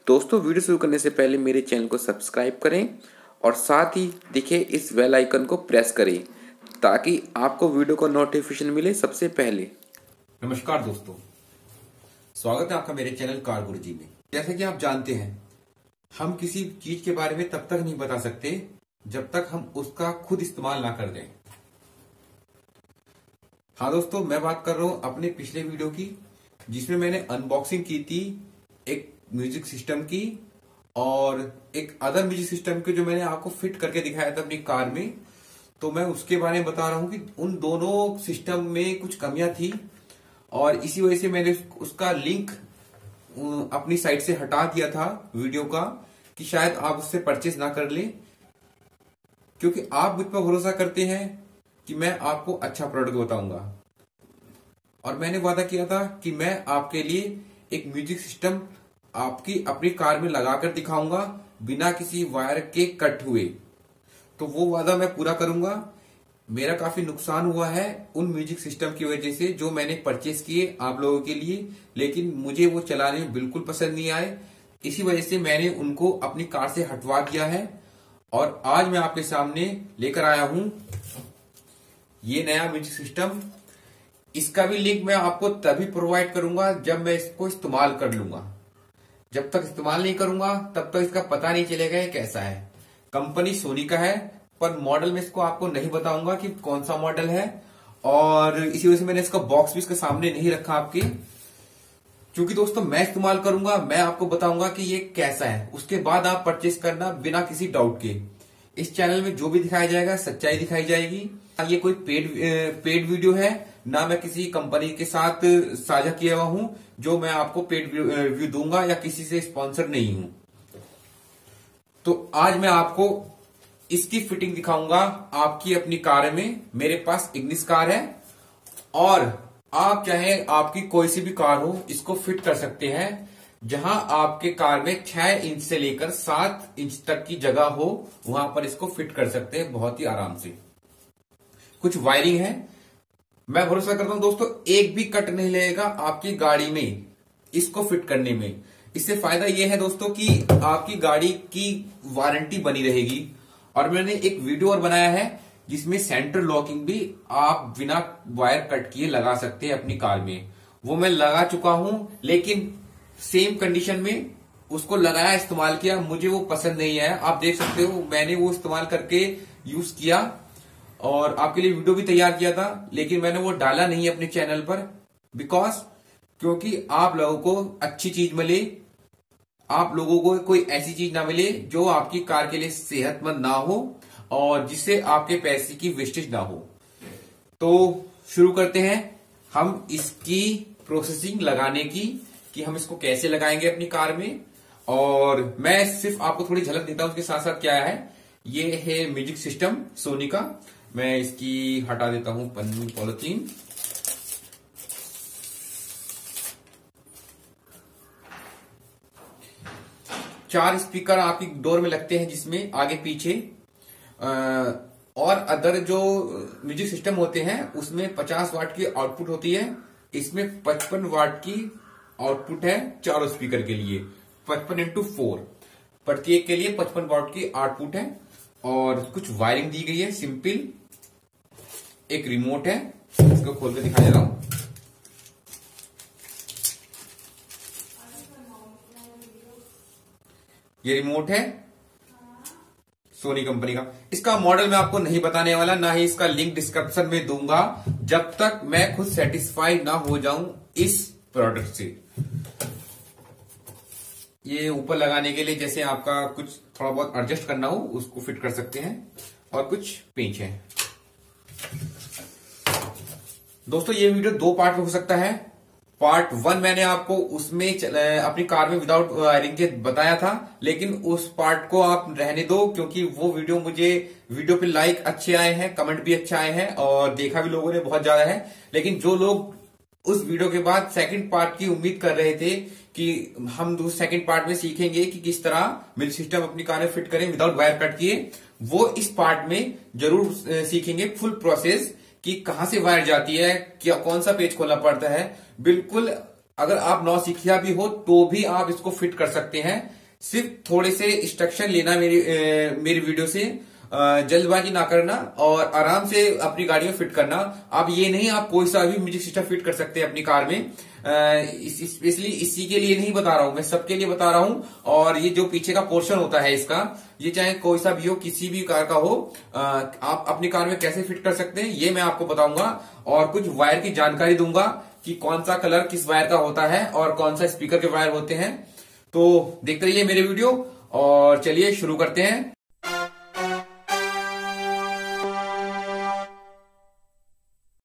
दोस्तों वीडियो शुरू करने से पहले मेरे चैनल को सब्सक्राइब करें और साथ ही दिखे इस बेल आइकन को प्रेस करें ताकि आपको वीडियो का नोटिफिकेशन मिले सबसे पहले। नमस्कार दोस्तों, स्वागत है आपका मेरे चैनल कार गुरुजी में। जैसे कि आप जानते हैं, हम किसी चीज के बारे में तब तक नहीं बता सकते जब तक हम उसका खुद इस्तेमाल ना कर दें। हाँ दोस्तों, मैं बात कर रहा हूं अपने पिछले वीडियो की जिसमें मैंने अनबॉक्सिंग की थी एक म्यूजिक सिस्टम की और एक अदर म्यूजिक सिस्टम की जो मैंने आपको फिट करके दिखाया था अपनी कार में। तो मैं उसके बारे में बता रहा हूं कि उन दोनों सिस्टम में कुछ कमियां थी और इसी वजह से मैंने उसका लिंक अपनी साइट से हटा दिया था वीडियो का कि शायद आप उससे परचेज ना कर लें, क्योंकि आप मुझ पर भरोसा करते हैं कि मैं आपको अच्छा प्रोडक्ट बताऊंगा। और मैंने वादा किया था कि मैं आपके लिए एक म्यूजिक सिस्टम आपकी अपनी कार में लगाकर दिखाऊंगा बिना किसी वायर के कट हुए। तो वो वादा मैं पूरा करूंगा। मेरा काफी नुकसान हुआ है उन म्यूजिक सिस्टम की वजह से जो मैंने परचेस किए आप लोगों के लिए, लेकिन मुझे वो चलाने में बिल्कुल पसंद नहीं आए। इसी वजह से मैंने उनको अपनी कार से हटवा दिया है और आज मैं आपके सामने लेकर आया हूं ये नया म्यूजिक सिस्टम। इसका भी लिंक मैं आपको तभी प्रोवाइड करूंगा जब मैं इसको इस्तेमाल कर लूंगा। जब तक इस्तेमाल नहीं करूंगा तब तक इसका पता नहीं चलेगा ये कैसा है। कंपनी सोनी का है, पर मॉडल में इसको आपको नहीं बताऊंगा कि कौन सा मॉडल है। और इसी वजह से मैंने इसका बॉक्स भी इसके सामने नहीं रखा आपके, क्योंकि दोस्तों मैं इस्तेमाल करूंगा, मैं आपको बताऊंगा कि ये कैसा है, उसके बाद आप परचेस करना बिना किसी डाउट के। इस चैनल में जो भी दिखाया जाएगा सच्चाई दिखाई जाएगी। ये कोई पेड वीडियो है, ना मैं किसी कंपनी के साथ साझा किया हुआ हूं जो मैं आपको पेड रिव्यू दूंगा, या किसी से स्पॉन्सर नहीं हूं। तो आज मैं आपको इसकी फिटिंग दिखाऊंगा आपकी अपनी कार में। मेरे पास इग्निस कार है और आप चाहे आपकी कोई सी भी कार हो इसको फिट कर सकते हैं। जहां आपके कार में 6 इंच से लेकर 7 इंच तक की जगह हो वहां पर इसको फिट कर सकते हैं बहुत ही आराम से। कुछ वायरिंग है, मैं भरोसा करता हूं दोस्तों एक भी कट नहीं लगेगा आपकी गाड़ी में इसको फिट करने में। इससे फायदा यह है दोस्तों कि आपकी गाड़ी की वारंटी बनी रहेगी। और मैंने एक वीडियो और बनाया है जिसमें सेंटर लॉकिंग भी आप बिना वायर कट किए लगा सकते हैं अपनी कार में। वो मैं लगा चुका हूं, लेकिन सेम कंडीशन में उसको लगाया, इस्तेमाल किया, मुझे वो पसंद नहीं आया। आप देख सकते हो मैंने वो इस्तेमाल करके यूज किया और आपके लिए वीडियो भी तैयार किया था, लेकिन मैंने वो डाला नहीं अपने चैनल पर क्योंकि आप लोगों को अच्छी चीज मिले, आप लोगों को कोई ऐसी चीज ना मिले जो आपकी कार के लिए सेहतमंद ना हो और जिससे आपके पैसे की वेस्टेज ना हो। तो शुरू करते हैं हम इसकी प्रोसेसिंग लगाने की कि हम इसको कैसे लगाएंगे अपनी कार में। और मैं सिर्फ आपको थोड़ी झलक देता हूं उसके साथ साथ क्या है। ये है म्यूजिक सिस्टम सोनी का। मैं इसकी हटा देता हूं पन्नी पॉलिथीन। चार स्पीकर आपकी डोर में लगते हैं जिसमें आगे पीछे, और अदर जो म्यूजिक सिस्टम होते हैं उसमें 50 वाट की आउटपुट होती है। इसमें 55 वाट की आउटपुट है चारों स्पीकर के लिए। 55x4 प्रत्येक के लिए 55 वाट की आउटपुट है। और कुछ वायरिंग दी गई है सिंपल। एक रिमोट है, इसको खोल के दिखा दे रहा हूं। ये रिमोट है सोनी कंपनी का। इसका मॉडल मैं आपको नहीं बताने वाला, ना ही इसका लिंक डिस्क्रिप्शन में दूंगा जब तक मैं खुद सेटिस्फाई ना हो जाऊं इस प्रोडक्ट से। ये ऊपर लगाने के लिए जैसे आपका कुछ थोड़ा बहुत एडजस्ट करना हो उसको फिट कर सकते हैं, और कुछ पेंच है। दोस्तों ये वीडियो 2 पार्ट में हो सकता है। पार्ट 1 मैंने आपको उसमें अपनी कार में विदाउट वायरिंग के बताया था, लेकिन उस पार्ट को आप रहने दो क्योंकि वो वीडियो पे लाइक अच्छे आए हैं, कमेंट भी अच्छे आए हैं और देखा भी लोगों ने बहुत ज्यादा है। लेकिन जो लोग उस वीडियो के बाद सेकंड पार्ट की उम्मीद कर रहे थे कि हम सेकंड पार्ट में सीखेंगे कि किस तरह म्यूजिक सिस्टम अपनी कार में फिट करें विदाउट वायर कट किए, वो इस पार्ट में जरूर सीखेंगे फुल प्रोसेस कि कहां से वायर जाती है, क्या कौन सा पेज खोलना पड़ता है। बिल्कुल अगर आप नौसिखिया भी हो तो भी आप इसको फिट कर सकते हैं। सिर्फ थोड़े से इंस्ट्रक्शन लेना मेरी वीडियो से, जल्दबाजी ना करना और आराम से अपनी गाड़ी में फिट करना। आप ये नहीं आप कोई सा भी म्यूजिक सिस्टम फिट कर सकते हैं अपनी कार में, स्पेशली इसी के लिए नहीं बता रहा हूं, मैं सबके लिए बता रहा हूं। और ये जो पीछे का पोर्शन होता है इसका, ये चाहे कोई सा भी हो, किसी भी कार का हो, आप अपनी कार में कैसे फिट कर सकते हैं ये मैं आपको बताऊंगा। और कुछ वायर की जानकारी दूंगा कि कौन सा कलर किस वायर का होता है और कौन सा स्पीकर के वायर होते हैं। तो देखते रहिए मेरे वीडियो और चलिए शुरू करते हैं।